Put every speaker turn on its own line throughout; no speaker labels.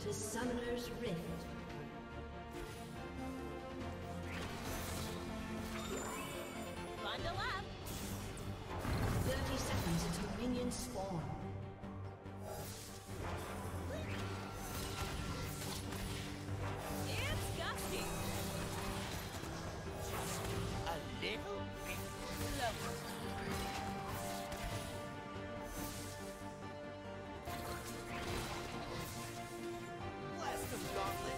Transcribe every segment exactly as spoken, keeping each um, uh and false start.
to Summoner's Rift.
Bundle up.
thirty seconds until minions spawn.
It's gusty.
A little bit closer. Blast them, gauntlet.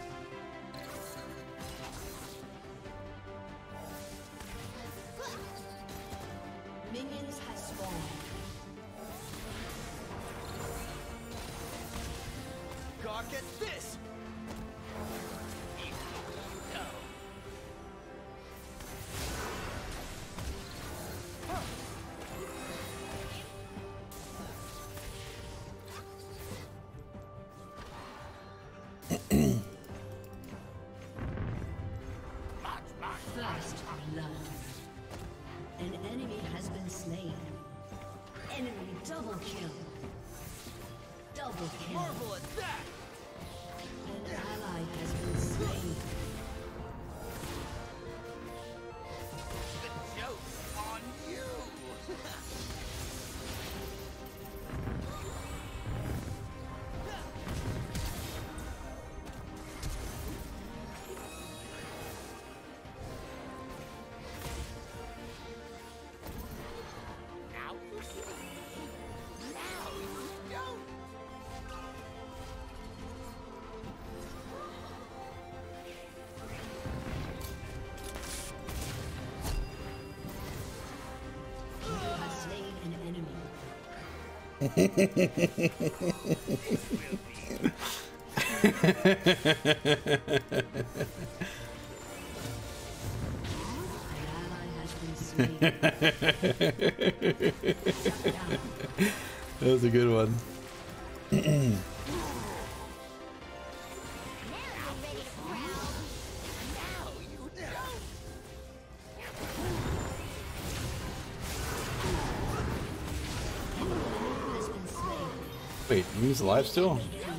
Minions have spawned.
Gawk at this! No.
First blood. An enemy has been slain. Enemy double kill. Double kill.
Marvel at that!
An ally has been slain.
The joke's on you! Now you see. Now you don't.
You have slain an enemy. An ally has been slain. Shut down.
That was a good one.
Now you don't.
Has been slain.
Wait, Mi's alive still?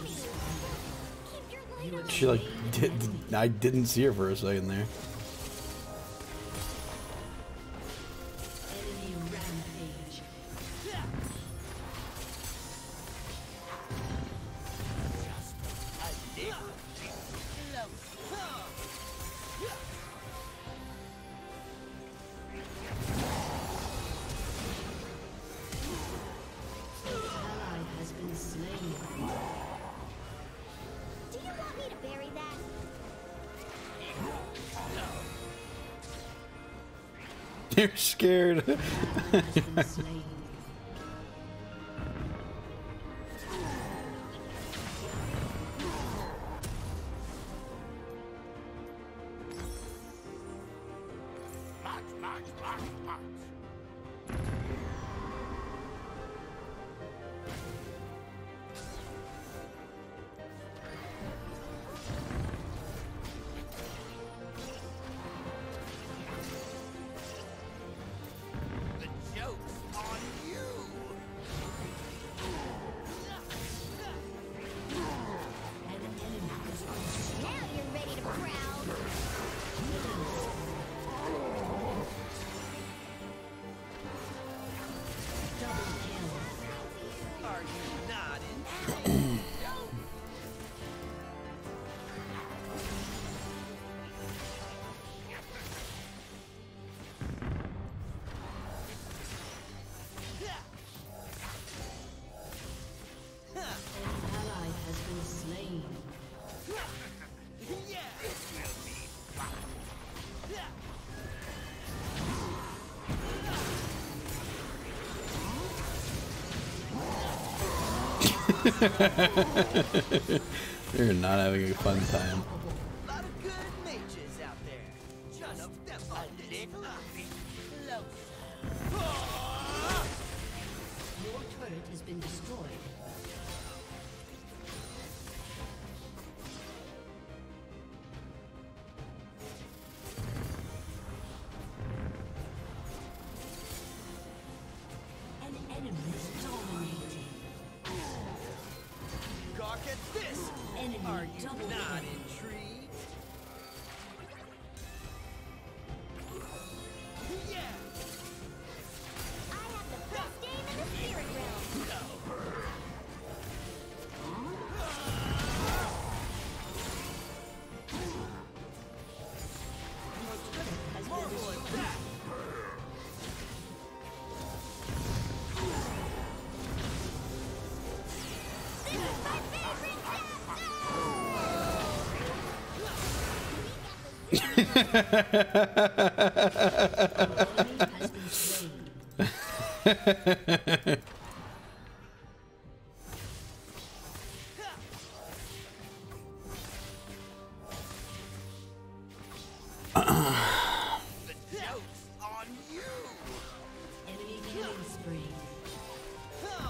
She like did. I didn't see her for a second there.
Enemy rampage.
A little bit closer.
Ally has been slain.
Do you want me to bury that?
You're scared.
Ally has been slain.
March, march, march, march. The joke's on you.
An enemy has been
Now you're ready to prowl.
double kill.
Are you not in?
An ally has been slain.
Yeah, this will be fun.
You're not having a fun time.
A lot of good mages out there. Just a little bit closer.
Your turret has been destroyed. An enemy is dominating.
Gawk at this!
Enemy
Are you
double
not
kill.
intrigued? Yeah!
I have the best game in the spirit realm.
Marvel at that!
This is my favorite
Enemy has been slain.
The joke's on you!
Enemy killing spree.
Huh.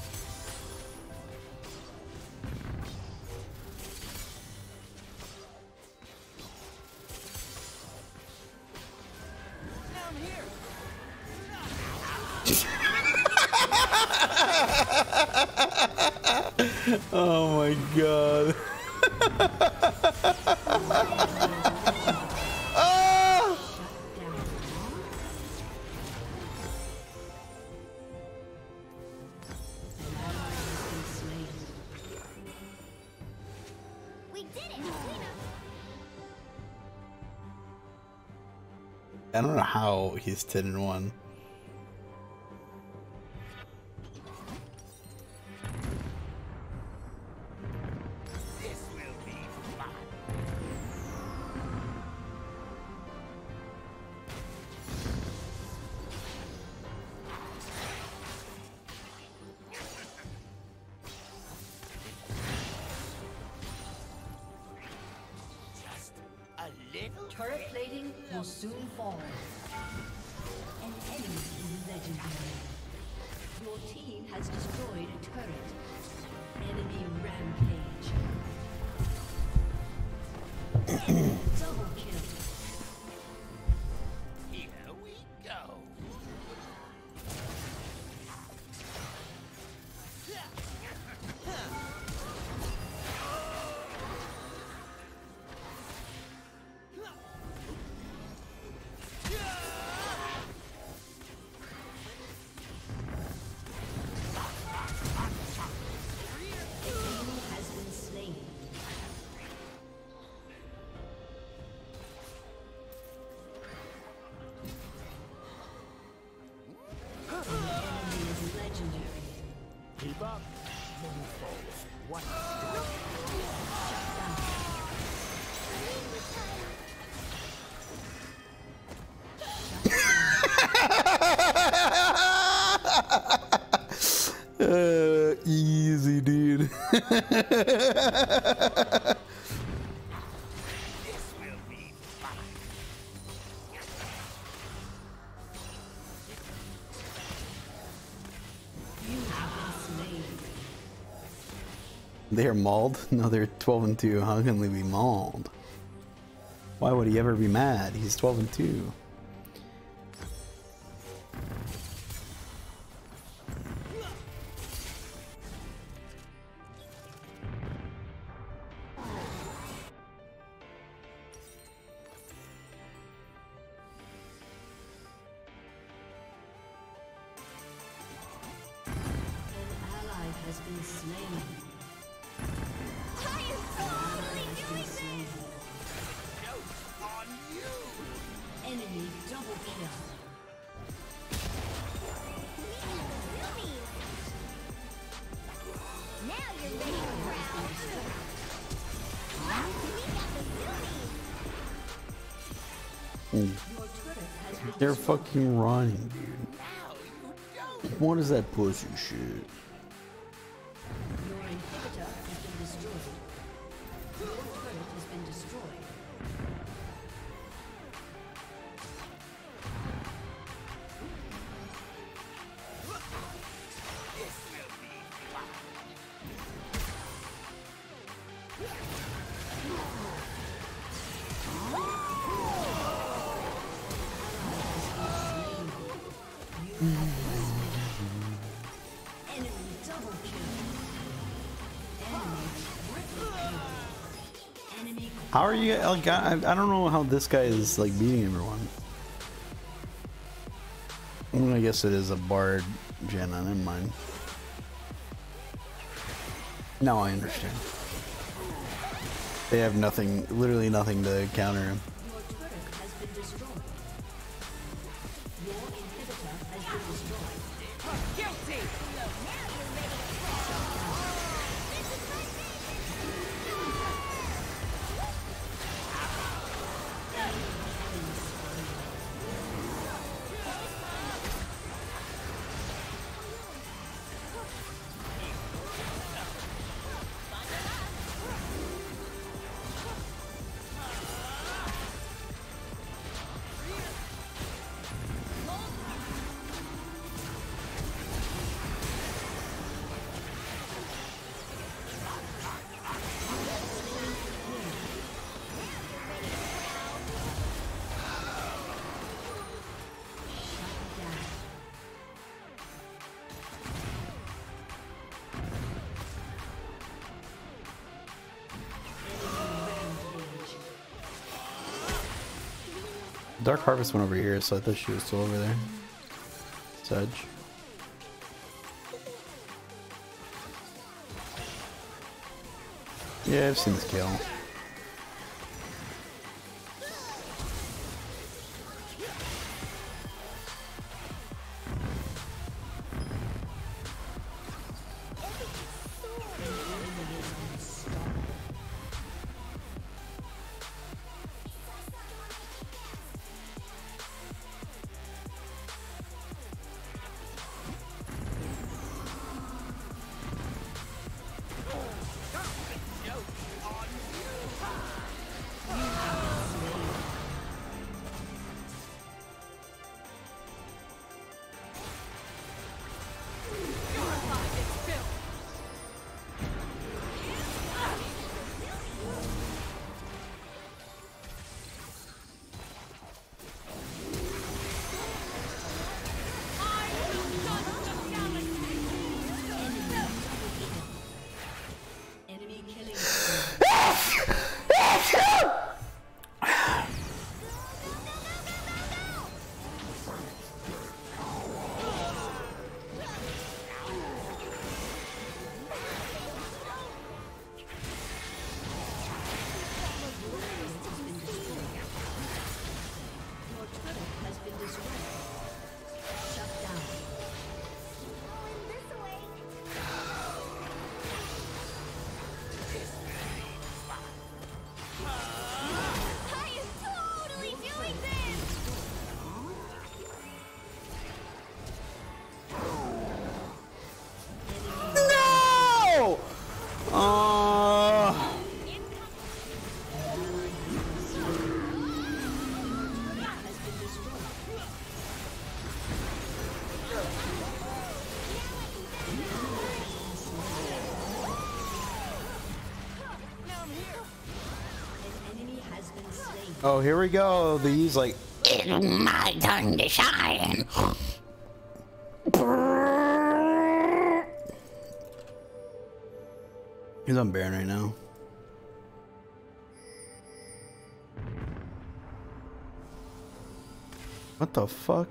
Down here!
Oh my god. Ah!
Down. An ally has been slain.
We did it! Clean up!
I don't know how he's ten and one.
This will be fun! Just a little
Turret plating will soon fall. An enemy is legendary. Your team has destroyed a turret. Enemy rampage. Double kill.
Here we go.
Enemy has been slain. An enemy is legendary.
Keep up. Move forward. One
Uh, easy, dude.
This will be fun.
You have been slain.
They are mauled? No, they're twelve and two. How can they be mauled? Why would he ever be mad? He's twelve and two.
An ally has been slain.
I am totally doing this!
Joke's on you!
Enemy double kill.
Zoomies! Now you're ready to prowl! We got the zoomies!
Your turret has been
They're
destroyed.
fucking running, dude.
Now you don't!
What is that pussy shit?
Your inhibitor has been destroyed. Your turret has been destroyed.
This will be fun.
Enemy double kill. Enemy triple kill.
How are you? Like, I, I don't know how this guy is like beating everyone. Well, I guess it is a Bard Jenna, never mind. Now I understand. They have nothing, literally nothing to counter him.
Your turret has been destroyed. Your inhibitor has been destroyed.
Guilty!
Dark Harvest went over here, so I thought she was still over there. Sedge. Yeah, I've seen this kill.
Enemy killing. Your turret has been destroyed. Shut down.
This way. I am totally doing this!
No! Uh,
An enemy has been slain.
oh, here we go. These like.
It's my time to shine.
He's on Baron right now. What the fuck?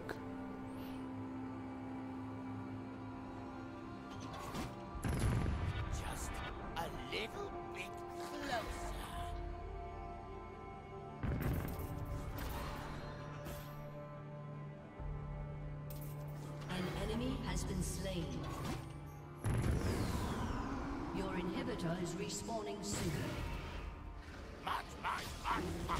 Just a little bit closer.
An enemy has been slain. Your inhibitor is respawning soon.
Much, much, much, much.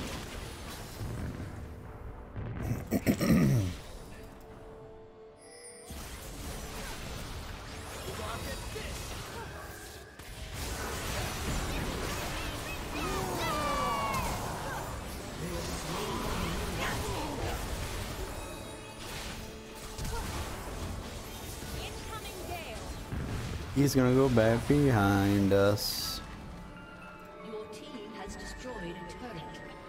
Incoming gale.
He's gonna go back behind us.
Your team has destroyed a turret.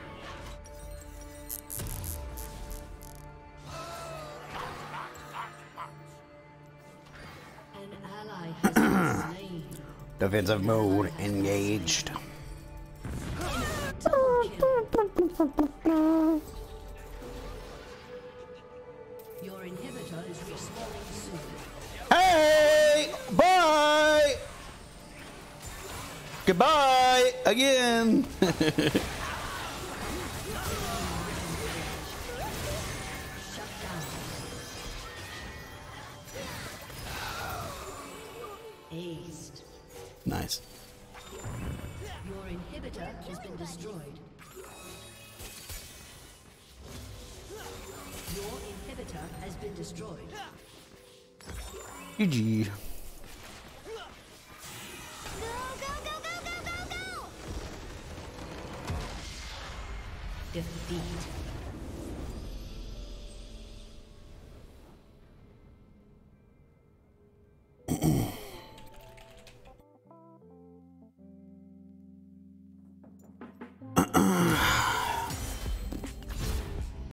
An ally has been slain.
Defensive mode engaged.
Double Your inhibitor is respawning soon.
Hey! Bye! Goodbye! Again!
Shut down. Aced.
Nice.
Your inhibitor has been destroyed. Your inhibitor has been destroyed.
G G.